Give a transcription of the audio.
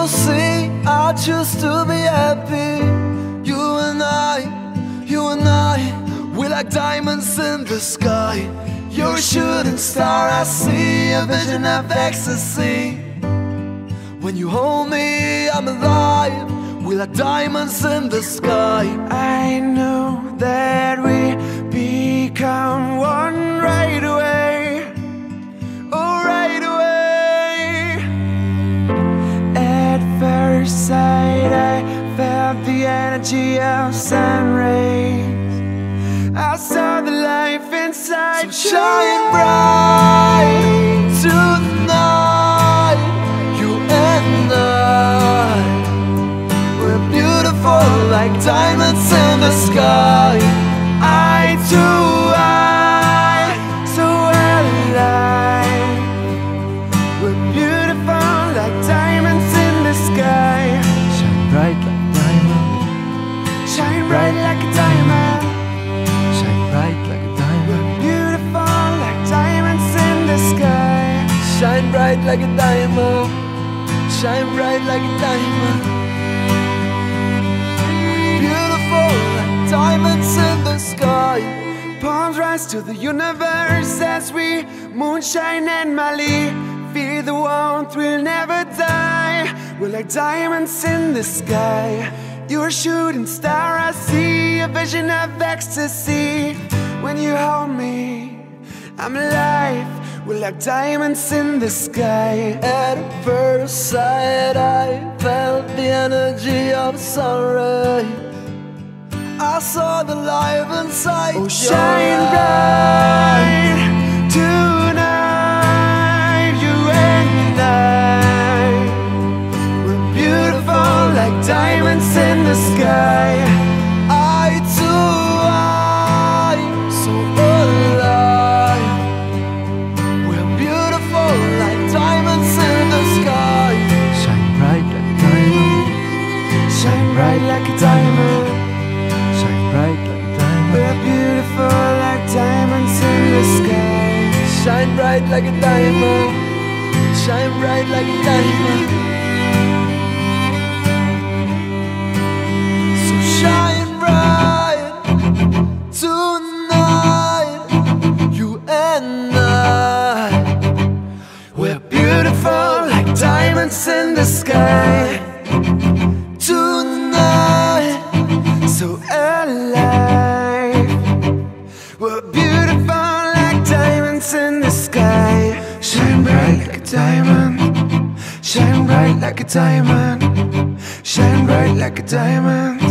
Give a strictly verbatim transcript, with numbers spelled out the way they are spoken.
You see, I choose to be happy. You and I, you and I, we're like diamonds in the sky. You're a shooting star, I see a vision of ecstasy. When you hold me, I'm alive. We're like diamonds in the sky. I know that we become one right away. Oh, right away. At first sight, I felt the energy of sun rays. I saw the life inside. So shine bright tonight. You and I, we're beautiful like diamonds in the sky. Eye to eye, so alive. We're beautiful like diamonds in the sky. Shine bright like a diamond. Shine bright like a diamond. Shine bright like a diamond. Beautiful like diamonds in the sky. Shine bright like a diamond. Shine bright like a diamond. Beautiful like diamonds in the sky. Palms rise to the universe as we moonshine and Mali. Feel the warmth, we'll never die. We're like diamonds in the sky. You're a shooting star, I see a vision of ecstasy. When you hold me, I'm alive. We're like diamonds in the sky. At first sight, I felt the energy of sun ray. I saw the life inside. Oh, shine bright tonight, you and I. We're beautiful like diamonds in the sky. Eye to eye, so alive. We're beautiful like diamonds in the sky. Shine bright like a diamond. Shine bright like a diamond. Shine bright like a diamond. We're beautiful like diamonds in the sky. Shine bright like a diamond. Shine bright like a diamond. So shine bright tonight. You and I, We're beautiful like diamonds in the sky. tonight. So alive. We're beautiful like diamonds in the sky. Shine bright like a diamond. Shine bright like a diamond. Shine bright like a diamond.